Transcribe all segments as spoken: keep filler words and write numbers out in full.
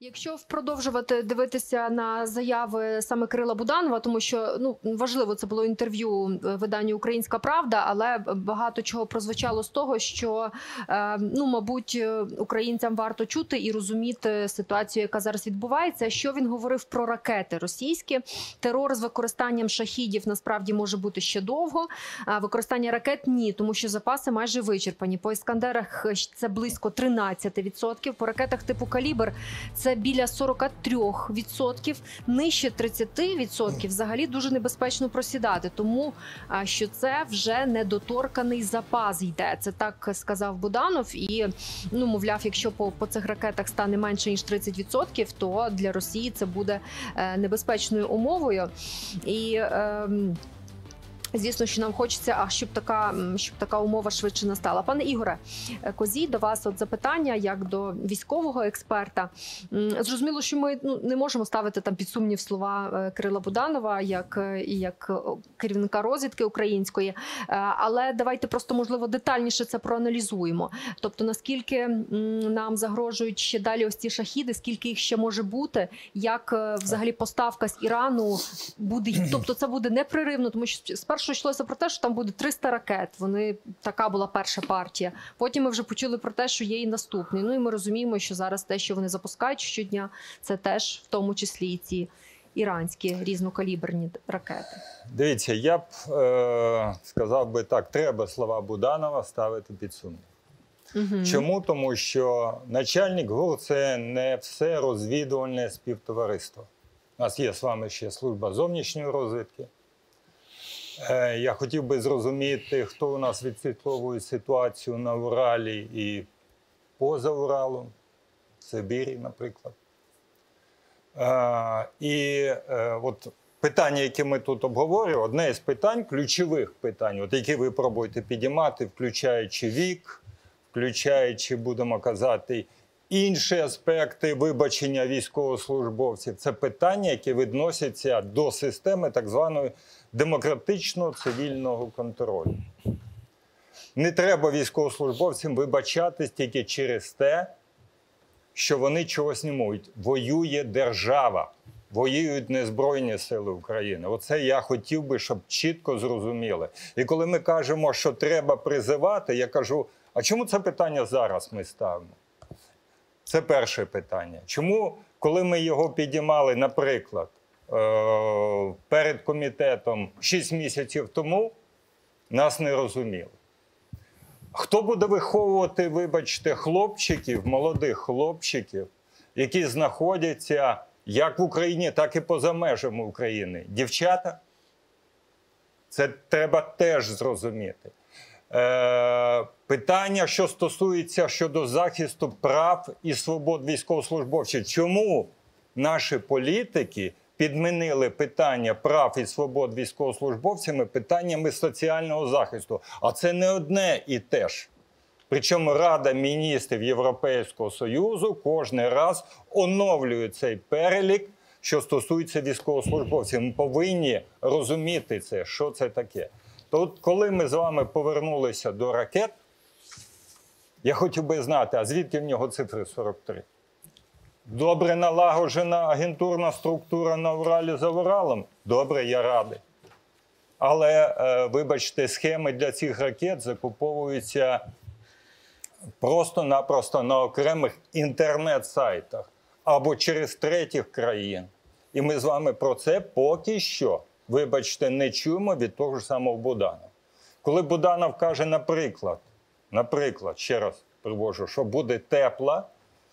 Якщо продовжувати дивитися на заяви саме Кирила Буданова, тому що ну важливо, це було інтерв'ю виданню «Українська правда», але багато чого прозвучало з того, що ну мабуть українцям варто чути і розуміти ситуацію, яка зараз відбувається. Що він говорив про ракети російські? Терор з використанням шахідів насправді може бути ще довго. А використання ракет ні, тому що запаси майже вичерпані. По іскандерах це близько тринадцять відсотків, по ракетах типу «Калібр» це біля сорок три відсотків, нижче тридцять відсотків взагалі дуже небезпечно просідати. Тому що це вже недоторканий запас йде. Це так сказав Буданов. І, ну, мовляв, якщо по, по цих ракетах стане менше, ніж тридцять відсотків, то для Росії це буде е, небезпечною умовою. І... Е, Звісно, що нам хочеться, а щоб така, щоб така умова швидше настала. Пане Ігоре Козій, до вас от запитання, як до військового експерта. Зрозуміло, що ми ну, не можемо ставити там під сумнів слова Кирила Буданова, як, як керівника розвідки української, але давайте просто, можливо, детальніше це проаналізуємо. Тобто, наскільки нам загрожують ще далі ось ці шахіди, скільки їх ще може бути, як взагалі поставка з Ірану буде, тобто це буде непреривно, тому що спершу Що йшлося про те, що там буде триста ракет. Вони така була перша партія. Потім ми вже почули про те, що є і наступний. Ну і ми розуміємо, що зараз те, що вони запускають щодня, це теж в тому числі і ці іранські різнокаліберні ракети. Дивіться, я б е сказав би так, треба слова Буданова ставити під сумнів. Угу. Чому? Тому що начальник ГУР – це не все розвідувальне співтовариство. У нас є з вами ще служба зовнішньої розвідки. Я хотів би зрозуміти, хто у нас відслідковує ситуацію на Уралі і поза Уралом, в Сибірі, наприклад. І от питання, яке ми тут обговорюємо, одне із питань, ключових питань, от які ви пробуєте підіймати, включаючи вік, включаючи, будемо казати, інші аспекти вибачення військовослужбовців, це питання, які відносяться до системи так званої демократичного цивільного контролю. Не треба військовослужбовцям вибачатись тільки через те, що вони чогось не можуть. Воює держава, воюють не Збройні сили України. Оце я хотів би, щоб чітко зрозуміли. І коли ми кажемо, що треба призивати, я кажу, а чому це питання зараз ми ставимо? Це перше питання. Чому, коли ми його підіймали, наприклад, перед комітетом шість місяців тому, нас не розуміли. Хто буде виховувати, вибачте, хлопчиків, молодих хлопчиків, які знаходяться як в Україні, так і поза межами України? Дівчата? Це треба теж зрозуміти. Е, питання, що стосується щодо захисту прав і свобод військовослужбовців. Чому наші політики підмінили питання прав і свобод військовослужбовцями питаннями соціального захисту? А це не одне і те ж. Причому Рада міністрів Європейського Союзу кожен раз оновлює цей перелік, що стосується військовослужбовців. Ми повинні розуміти це, що це таке. То от коли ми з вами повернулися до ракет, я хотів би знати, а звідки в нього цифри сорок три? Добре налагоджена агентурна структура на Уралі за Уралом? Добре, я радий. Але, е, вибачте, схеми для цих ракет закуповуються просто-напросто на окремих інтернет-сайтах або через третіх країн. І ми з вами про це поки що, вибачте, не чуємо від того ж самого Буданова. Коли Буданов каже, наприклад, наприклад, ще раз привожу, що буде тепла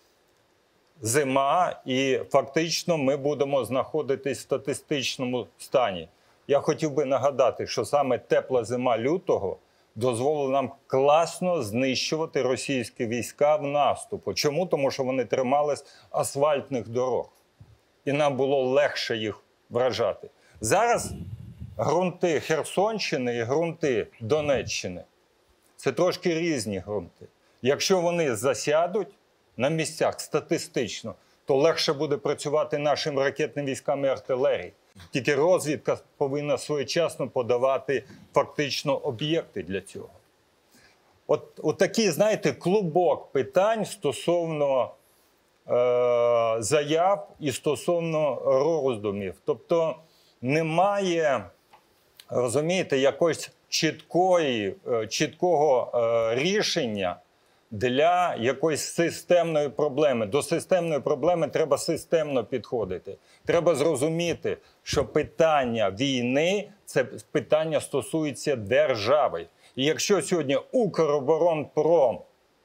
зима і фактично ми будемо знаходитись в статистичному стані. Я хотів би нагадати, що саме тепла зима лютого дозволила нам класно знищувати російські війська в наступу. Чому? Тому що вони тримались асфальтних дорог. І нам було легше їх вражати. Зараз ґрунти Херсонщини і ґрунти Донеччини – це трошки різні ґрунти. Якщо вони засядуть на місцях статистично, то легше буде працювати нашим ракетним військам і артилерії. Тільки розвідка повинна своєчасно подавати фактично об'єкти для цього. От, от такий, знаєте, клубок питань стосовно заяв і стосовно роздумів. Тобто немає, розумієте, якогось чіткої, чіткого рішення для якоїсь системної проблеми. До системної проблеми треба системно підходити. Треба зрозуміти, що питання війни – це питання стосується держави. І якщо сьогодні Укроборонпром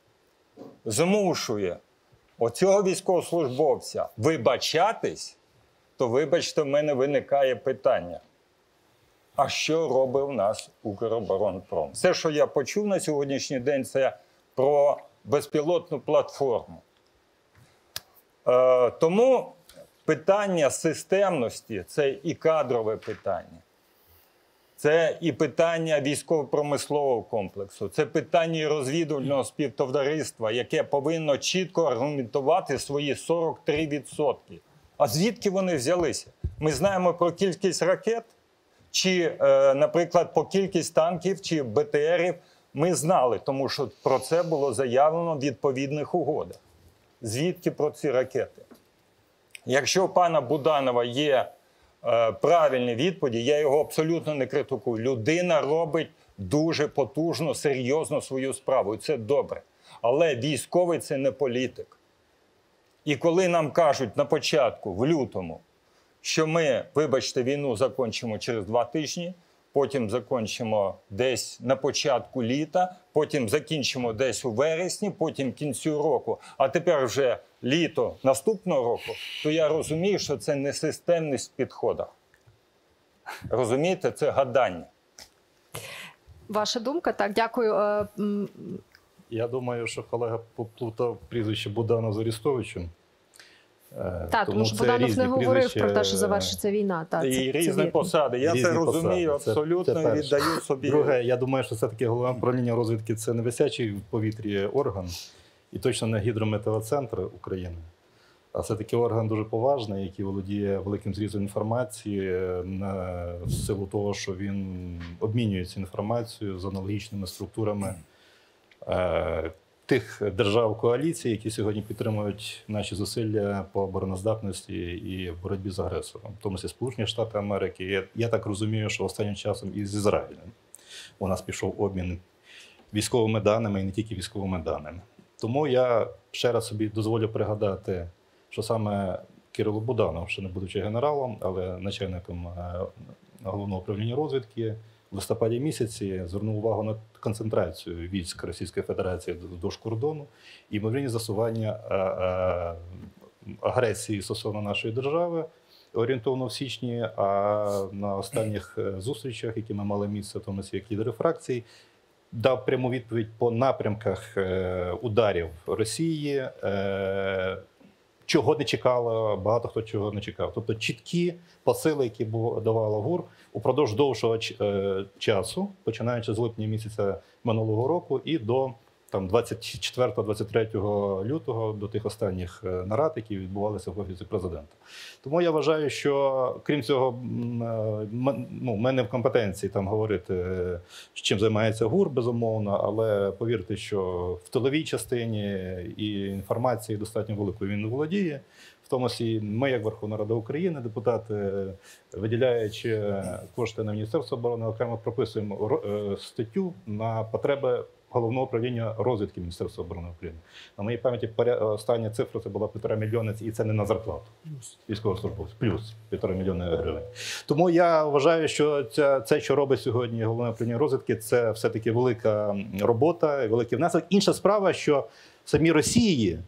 змушує оцього військовослужбовця вибачатись, то, вибачте, в мене виникає питання. А що робить у нас Укроборонпром? Все, що я почув на сьогоднішній день, це про безпілотну платформу. Е, тому питання системності – це і кадрове питання. Це і питання військово-промислового комплексу, це питання і розвідувального співтовариства, яке повинно чітко аргументувати свої сорок три відсотки. А звідки вони взялися? Ми знаємо про кількість ракет, чи, е, наприклад, по кількість танків, чи Б Т Рів. Ми знали, тому що про це було заявлено в відповідних угодах. Звідки про ці ракети? Якщо у пана Буданова є е, правильні відповіді, я його абсолютно не критикую. Людина робить дуже потужно, серйозно свою справу, і це добре. Але військовий – це не політик. І коли нам кажуть на початку, в лютому, що ми, вибачте, війну закінчимо через два тижні, потім закінчимо десь на початку літа, потім закінчимо десь у вересні, потім в кінцю року, а тепер вже літо наступного року, то я розумію, що це не системність в підходах. Розумієте, це гадання. Ваша думка? Так, дякую. Е, м, Я думаю, що колега поплутав прізвище Буданов з Арестовичем. Е, Так, тому що Буданов різні не говорив прізвища, про те, що завершиться війна. Так, І це, це різні вірно. посади. Я Різні це розумію посади. Це- абсолютно це і перше. віддаю собі. Друге, я думаю, що все-таки головне управління розвідки – це не висячий в повітрі орган, і точно не гідрометеоцентр України, а все-таки орган дуже поважний, який володіє великим зрізом інформації на силу того, що він обмінюється інформацією з аналогічними структурами е, тих держав коаліції, які сьогодні підтримують наші зусилля по обороноздатності і в боротьбі з агресором, в тому числі Сполучені Штати Америки. Я, я так розумію, що останнім часом і з Ізраїлем у нас пішов обмін військовими даними і не тільки військовими даними. Тому я ще раз собі дозволю пригадати, що саме Кирило Буданов, ще не будучи генералом, але начальником е, головного управління розвідки, в листопаді місяці звернув увагу на концентрацію військ Російської Федерації вздовж кордону і ймовірні засування е, е, агресії стосовно нашої держави, орієнтовно в січні, а на останніх зустрічах, які ми мали місце, в тому числі як лідери фракцій, дав пряму відповідь по напрямках е, ударів Росії, е, чого не чекало, багато хто чого не чекав. Тобто чіткі посили, які давала ГУР упродовж довшого е, часу, починаючи з липня місяця минулого року і до там двадцять четвертого - двадцять третього лютого, до тих останніх нарад, які відбувалися в Офісі Президента. Тому я вважаю, що, крім цього, ну, в мене в компетенції там говорити, чим займається ГУР, безумовно, але повірте, що в тиловій частині і інформації достатньо великою він володіє. В тому числі ми, як Верховна Рада України, депутати, виділяючи кошти на Міністерство оборони, окремо прописуємо статтю на потреби Головного управління розвідки Міністерства оборони України. На моїй пам'яті остання цифра – це була півтора мільйона, і це не на зарплату військовослужбовців, плюс півтора мільйона гривень. Тому я вважаю, що це, це, що робить сьогодні Головне управління розвідки, це все-таки велика робота, великий внесок. Інша справа, що в самій Росії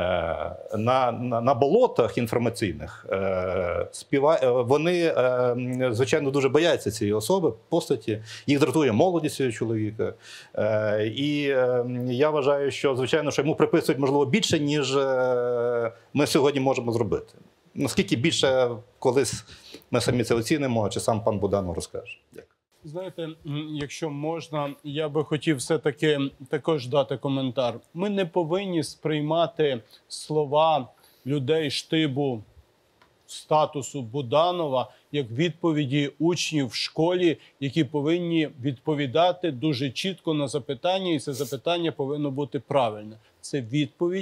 На, на, на болотах інформаційних е, співа... вони, е, звичайно, дуже бояться цієї особи, постаті. Їх дратує молодість цього чоловіка. Е, і е, я вважаю, що, звичайно, що йому приписують, можливо, більше, ніж е, ми сьогодні можемо зробити. Наскільки більше колись ми самі це оцінимо, чи сам пан Буданов розкаже. Дякую. Знаєте, якщо можна, я би хотів все-таки також дати коментар. Ми не повинні сприймати слова людей штибу статусу Буданова як відповіді учнів в школі, які повинні відповідати дуже чітко на запитання, і це запитання повинно бути правильне. Це відповідь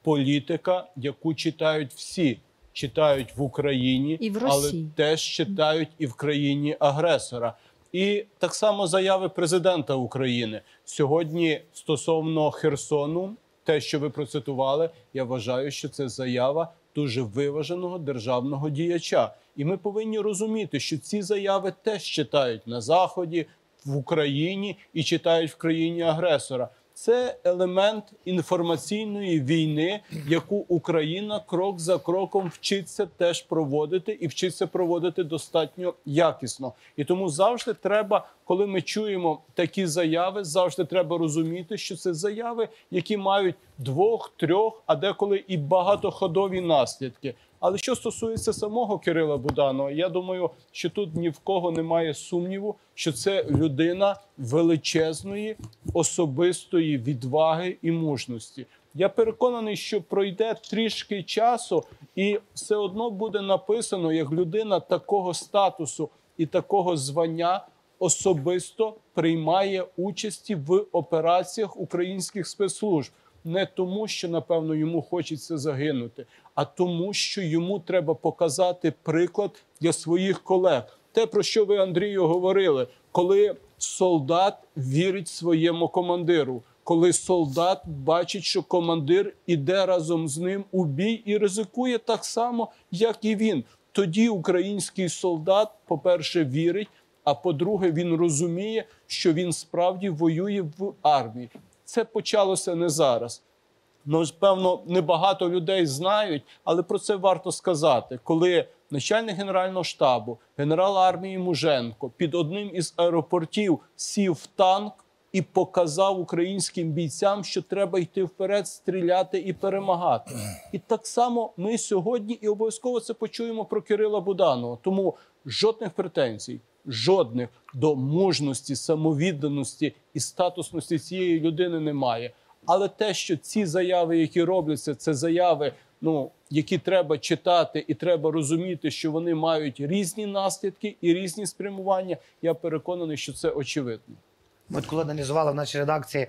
політика, яку читають всі. Читають в Україні, І в але Росії. теж читають і в країні агресора. І так само заяви президента України. Сьогодні стосовно Херсону, те, що ви процитували, я вважаю, що це заява дуже виваженого державного діяча. І ми повинні розуміти, що ці заяви теж читають на Заході, в Україні і читають в країні агресора. Це елемент інформаційної війни, яку Україна крок за кроком вчиться теж проводити і вчиться проводити достатньо якісно. І тому завжди треба, коли ми чуємо такі заяви, завжди треба розуміти, що це заяви, які мають двох, трьох, а деколи і багатоходові наслідки. Але що стосується самого Кирила Буданова, я думаю, що тут ні в кого немає сумніву, що це людина величезної особистої відваги і мужності. Я переконаний, що пройде трішки часу і все одно буде написано, як людина такого статусу і такого звання особисто приймає участі в операціях українських спецслужб. Не тому, що, напевно, йому хочеться загинути, а тому, що йому треба показати приклад для своїх колег. Те, про що ви, Андрію, говорили, коли солдат вірить своєму командиру, коли солдат бачить, що командир іде разом з ним у бій і ризикує так само, як і він. Тоді український солдат, по-перше, вірить, а по-друге, він розуміє, що він справді воює в армії. Це почалося не зараз. Ну, певно, небагато людей знають, але про це варто сказати. Коли начальник Генерального штабу, генерал армії Муженко під одним із аеропортів сів в танк і показав українським бійцям, що треба йти вперед, стріляти і перемагати. І так само ми сьогодні і обов'язково це почуємо про Кирила Буданова. Тому жодних претензій, жодних до мужності, самовідданості і статусності цієї людини немає. Але те, що ці заяви, які робляться, це заяви, ну, які треба читати і треба розуміти, що вони мають різні наслідки і різні спрямування, я переконаний, що це очевидно. Ми от коли аналізували в нашій редакції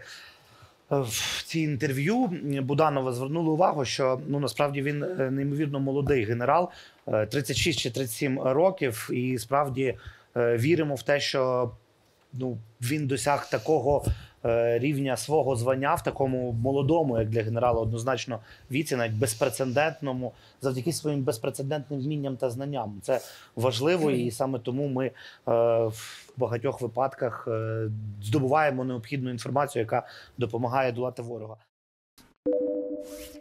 е, в ці інтерв'ю, Буданова звернули увагу, що ну, насправді він е, неймовірно молодий генерал, е, тридцять шість чи тридцять сім років, і справді е, віримо в те, що ну, він досяг такого е, рівня свого звання в такому молодому, як для генерала, однозначно віці, навіть безпрецедентному, завдяки своїм безпрецедентним вмінням та знанням. Це важливо, і саме тому ми е, в багатьох випадках е, здобуваємо необхідну інформацію, яка допомагає долати ворога.